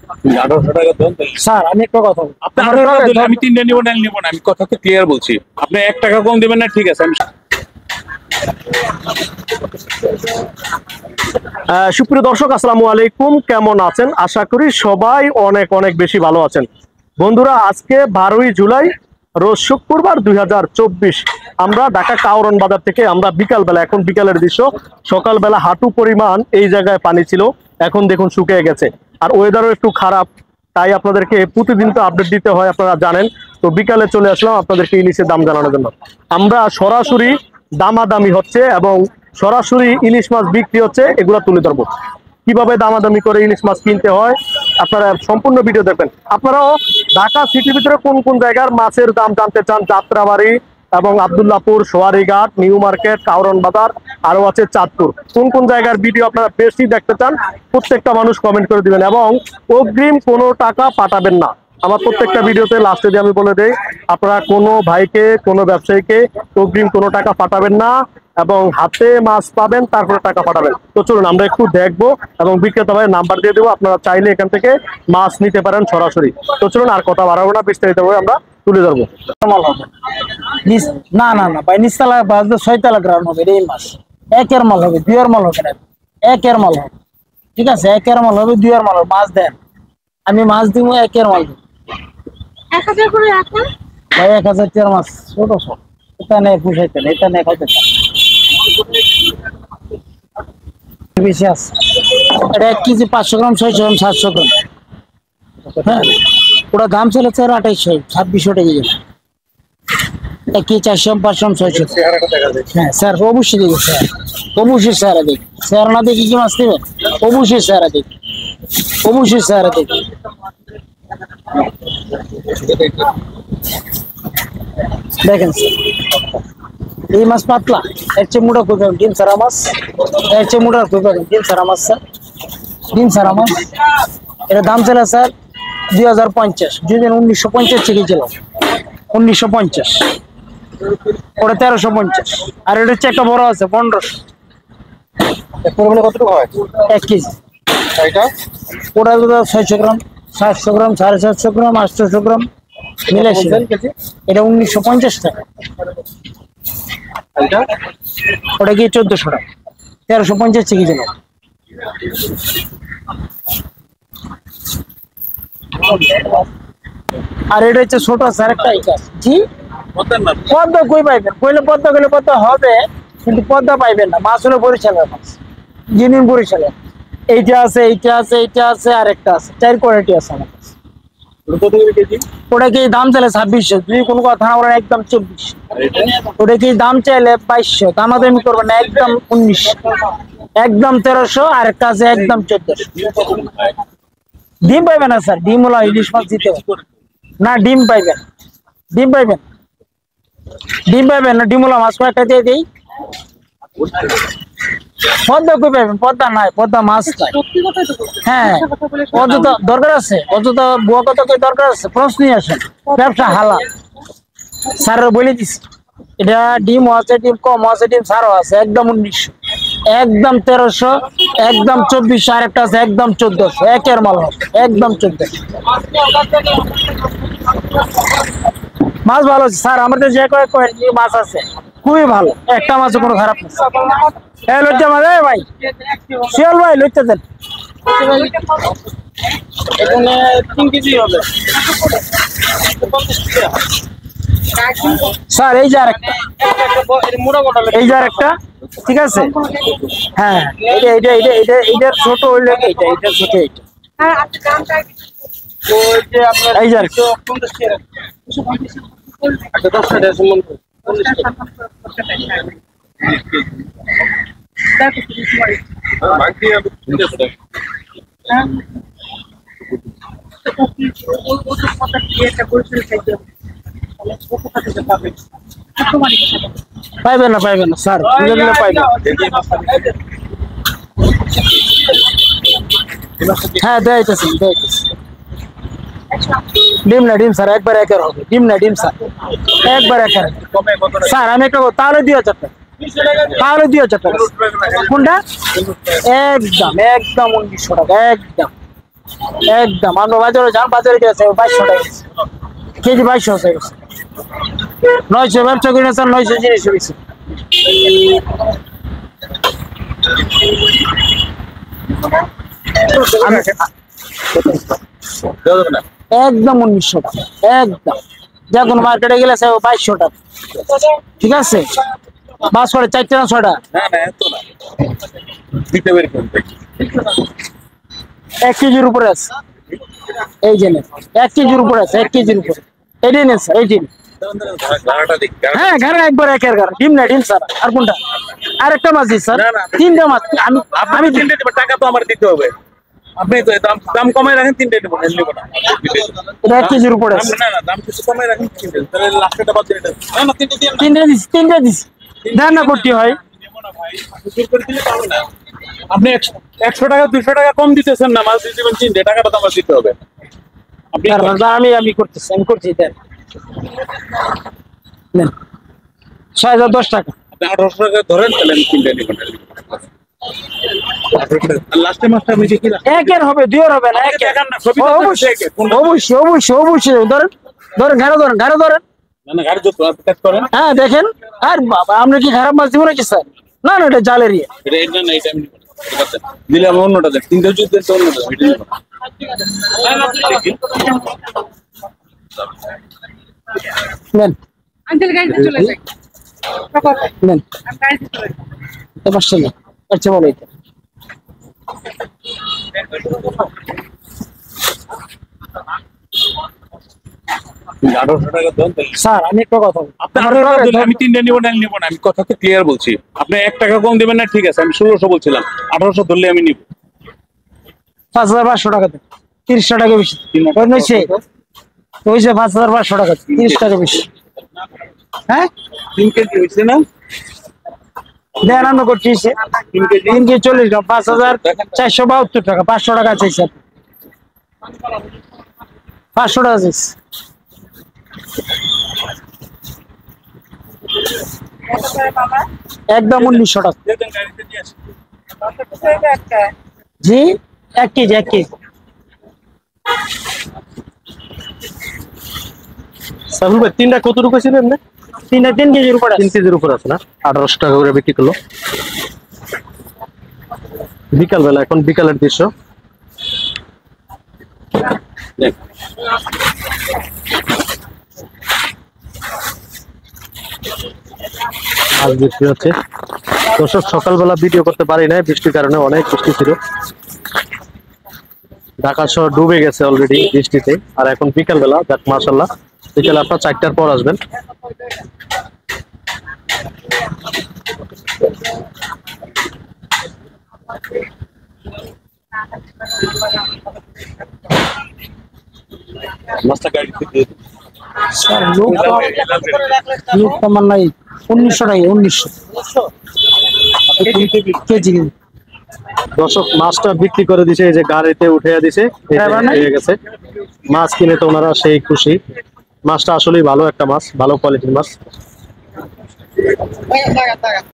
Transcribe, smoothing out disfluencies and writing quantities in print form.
Sir আমি একটা কথা আমি 3টা নিব না নিব না, আমি কথা তো ক্লিয়ার বলছি। আপনি 1 টাকা কম দিবেন না, ঠিক আছে। সুপ্রিয় দর্শক, আসসালামু আলাইকুম। কেমন আছেন? আশা করি সবাই অনেক অনেক বেশি ভালো আছেন। বন্ধুরা, আজকে 12ই জুলাই, রোজ শুক্রবার 2024। আমরা ঢাকা কাউরন বাজার থেকে আমরা বিকালবেলা, এখন বিকালের দৃশ্য, সকালবেলা হাঁটু পরিমাণ এই জায়গায় পানি ছিল, এখন দেখুন শুকিয়ে গেছে। আর ওয়েদারও একটু খারাপ, তাই আপনাদেরকে প্রতিদিন তো আপডেট দিতে হয়, আপনারা জানেন। তো বিকালে চলে আসলাম আপনাদেরকে ইলিশের দাম জানানোর জন্য। আমরা সরাসরি দামাদামি হচ্ছে এবং সরাসরি ইলিশ মাছ বিক্রি হচ্ছে, এগুলো তুলে ধরবো। কিভাবে দামাদামি করে ইলিশ মাছ কিনতে হয় আপনারা সম্পূর্ণ ভিডিও দেখবেন। আপনারাও ঢাকা সিটির ভিতরে কোন কোন জায়গার মাছের দাম জানতে চান, যাত্রাবাড়ি এবং আব্দুল্লাহপুর, সোয়ারিঘাট, নিউ মার্কেট, কাউরন বাজার, আরো আছে চাঁদপুর, কোন কোন জায়গার ভিডিও আপনারা বেশি দেখতে চান প্রত্যেকটা মানুষ কমেন্ট করে দিবেন। এবং অগ্রিম কোনো টাকা পাঠাবেন না। আমার প্রত্যেকটা ভিডিওতে লাস্টে দিয়ে আমি বলে দেই, আপনারা কোনো ভাইকে, কোনো ব্যবসায়ীকে অগ্রিম কোনো টাকা পাঠাবেন না এবং হাতে মাছ পাবেন তারপরে টাকা পাঠাবেন। তো চলুন আমরা একটু দেখবো এবং বিক্রেতা ভাইয়ের নাম্বার দিয়ে দেবো, আপনারা চাইলে এখান থেকে মাছ নিতে পারেন সরাসরি। তো চলুন আর কথা বাড়াবো না, বিস্তারিত ভাবে আমরা তুলে ধরবো। না না না ভাই, নিচতলা 6তলা গ্রাউন্ড হবে, এই মাছ 1-এর মাল হবে, 2-এর মাল হবে না, 1-এর মাল হবে। ঠিক আছে, 1-এর মাল হবে, 2-এর মাল হবে। মাছ দেন, আমি মাছ দিব, 1-এর মাল দিব। 1000 করে রাখুন ভাই, 1000 টাকার মাছ ছোট ছোট, এটা নেই পুষাইতে না, এটা নেই খাইতে বেশি আছে। এটা 1 কেজি 500 গ্রাম, 600 গ্রাম, 700 গ্রাম। হ্যাঁ, ওটা দাম চলে 2800, 2600 টাকা কেজি। 1 কেজি 400, 500, 600। হ্যাঁ স্যার, অবশ্যই দেখি স্যার, অবশ্যই স্যার দেখি। স্যার না দেখি কি মাছ দেবে? অবশ্যই স্যার দেখি, অবশ্যই স্যার দেখি। দেখেন স্যার, এই মাছ পাতলা, এর চেয়ে মোটা খুঁজে ডিম সারা মাছ, এর চেয়ে মোটা খুঁজে ডিম সারা মাছ স্যার, ডিম সারা মাছ। এটা দাম ছিল স্যার 2050, 1950 থেকে ছিল 1950, ওটা 1350। আর এটা হচ্ছে একটা বড় আছে 1500। কতটুকু হয় 1 কেজি। এটা ওটা 600 গ্রাম, 700 গ্রাম, 750 গ্রাম, 800 গ্রাম মিলে এটা 1950 টাকা। ওটা কি 1400 টাকা, 1350 কেজি ছিল। আর এটা হচ্ছে ছোট স্যার একটা এটা। জি, পদ্মা কই পাইবেন? কইলে পদ্মা গেলে পদ্মা হবে, কিন্তু পদ্মা পাইবেন না। মাছ হলো বরিশালের মাছ, জিনিস বরিশালের। এইটা আছে, এইটা আছে, এইটা আছে, আর একটা আছে, 4 কোয়ালিটি আছে আমার কাছে। ওটা কি দাম চাইলে 2600, যদি কোনো কথা না বলেন একদম 2400। ওটা কি দাম চাইলে 2200, দামাদামি করবেন না, একদম 1900, একদম 1300। আর একটা আছে একদম 1400। ডিম পাইবেন না স্যার, ডিম হলো ইলিশ মাছ দিতে না, ডিম পাইবেন, ডিম পাইবেন, ডিম পাইবেন না, ডিম হলো মাছ কয়েকটা দিয়ে দিই। পদ্মা কই পাইবেন? পদ্মা নাই, পদ্মা মাছ নাই। হ্যাঁ, অযথা দরকার আছে, অযথা বুয়া কথা কই দরকার আছে? প্রশ্ন নিয়ে আসেন, ব্যবসা হালাল। স্যার বলে দিচ্ছি, এটা ডিম আছে, ডিম কম আছে, ডিম সারও আছে, একদম 1900, একদম 1300, একদম 2400। আর একটা আছে একদম 1400, 1-এর মাল হবে, একদম 1400। মাছ ভালো আছে স্যার, আমাদের যে কয়েক মাছ আছে খুবই ভালো, একটা মাছও কোনো খারাপ না। হ্যাঁ, লজ্জা মাছ ভাই, শিয়াল ভাই লজ্জা দেন। এখানে 3 কেজি হবে স্যার। এই যে আরেকটা, এই যে আরেকটা, ঠিক আছে। হ্যাঁ, এইটা এইটা এইটা এইটা এইটার ছোট হইলে এইটা, এইটার ছোট এইটা। এই যে আরেকটা। পাইবেন না, পাইবেন না স্যার, পাইবেন। হ্যাঁ, দেখাইতেছি, দেখাইতেছি। ডিম না ডিম স্যার, একবার 1-এর হবে। ডিম না ডিম স্যার, একবার 1-এর। স্যার আমি একটা তাহলে 2000 টাকা, তাহলে 2000 টাকা। কোনটা? একদম একদম 1900 টাকা, একদম একদম আমরা বাজারে যান, বাজারে গেছে 2200 টাকা কেজি, 2200 হয়ে গেছে। 900 ব্যবসা করে স্যার, 900 জিনিস হয়েছে। একদম 1900 টাকা, একদম যে কোনো মার্কেটে গেলে স্যার 2200 টাকা, ঠিক আছে? বাস করে 4টা না 6টা, না না এত না, দিতে বের করতে 1 কেজির উপরে আছে। এই যে নেন, 1 কেজির উপরে আছে, 1 কেজির উপরে। এটাই নেন স্যার, এইটাই। ধারাটা দেখি। হ্যাঁ, ঘরে একবার একের ঘর, ডিম না ডিম স্যার। আর কোনটা? আরেকটা মাছ দিই স্যার, না, না। 3টা মাছ। আমি আপনি তিনটে দেবেন, টাকা তো আমার দিতে হবে। আপনি তো দাম কমায় রাখেন, তিনটে নেবো, নেব না। এটা 1 কেজির উপরে আছে। না না, দাম কিছু কমায় রাখেন, তিনটে। তাহলে লাখ টাকা বাদ দিয়ে দেন। না না, তিনটে দিয়ে 3টা দিছি। দেন না করতে হয়। নেবো না ভাই, হুজুর করে দিলে পাবো না। আপনি 100 টাকা 200 টাকা কম দিতেছেন না, মাছ দিয়ে দিবেন তিনটে, টাকাটা তো আমার দিতে হবে। আপনি আমি করতেছি, আমি করছি। দেন নেন, 6010 টাকা। আপনি 1800 টাকা ধরেন, তাহলে আমি তিনটে নেবো না। লাস্টে মাছটা আমি দেখি না। একের হবে, দুইয়ের হবে না, আমাকে একের। দেখান না, ছবি তো অবশ্যই একের, কোনটা? অবশ্যই অবশ্যই অবশ্যই। ধরেন ধরেন, ঘাড়ে ধরেন, ঘাড়ে ধরেন। না না, গাড়ি যত আপনি কাজ করেন। হ্যাঁ দেখেন। আর বাবা, আমরা কি খারাপ মাছ দিব নাকি স্যার? না না, এটা জালের ইয়ে। এটা না, এটা আমি নিবো না। এটা দেন। দিলে আমি অন্যটা দেন, তিনটে যদি দেন তো অন্যটা দেন, এটা নিবো না। না না, আপনি দেখি। নেন আঙ্কেল গাড়িতে চলে যাই। নেন, আমি গাড়িতে চলে যাই। এবার চলে আচ্ছা, বলো এটা। তুমি 1800 টাকা দেন, তাহলে স্যার আমি একটা কথা বলি। আপনি 1800 টাকা দিলে আমি তিনটে নিবো না, নিবো না। আমি কথা তো ক্লিয়ার বলছি। আপনি 1 টাকা কম দিবেন না, ঠিক আছে। আমি 1600 বলছিলাম, 1800 ধরলে আমি নিব। 5500 টাকা দেন, 30 টাকা বেশি। হয়েছে হয়েছে 5500 টাকা, 30 টাকা বেশি। হ্যাঁ 3 কেজি হয়েছে না? দেন, আমরা করছি 3 কেজি 3 কেজি 40 গ্রাম, 5472 টাকা। 500 টাকা চাইছে, 500 টাকা চাইছে। একদম 1900 টাকা। দেন, গাড়িতে দিয়ে আসি। জি, 1 কেজি 1 কেজি। সাইফুল ভাই, তিনটা কত রুপে ছিলেন না? 3 কেজির উপরে 3 আছে। কেজির উপর আছে না? 1800 টাকা করে বিক্রি করলো। বিকাল বেলা, এখন বিকালের দৃশ্য। দেন। মাছ বিক্রি হচ্ছে। দর্শক, সকালবেলা ভিডিও করতে পারি না, বৃষ্টির কারণে, অনেক বৃষ্টি ছিল। ঢাকা শহর ডুবে গেছে অলরেডি বৃষ্টিতে। আর এখন বিকাল বেলা, যাক মাশাআল্লাহ, বিকেল আপনার 4টার পর আসবেন। মাছটা গাড়িতে দিয়ে দিন। স্যার লোক তো আমার নাই। 1900 টাকা, 1900 কেজি। দর্শক, মাছটা বিক্রি করে দিছে, এই যে গাড়িতে উঠে দিছে, এই যে হয়ে গেছে। মাছ কিনে তো ওনারা সেই খুশি। মাছটা আসলেই ভালো একটা মাছ, ভালো কোয়ালিটির মাছ।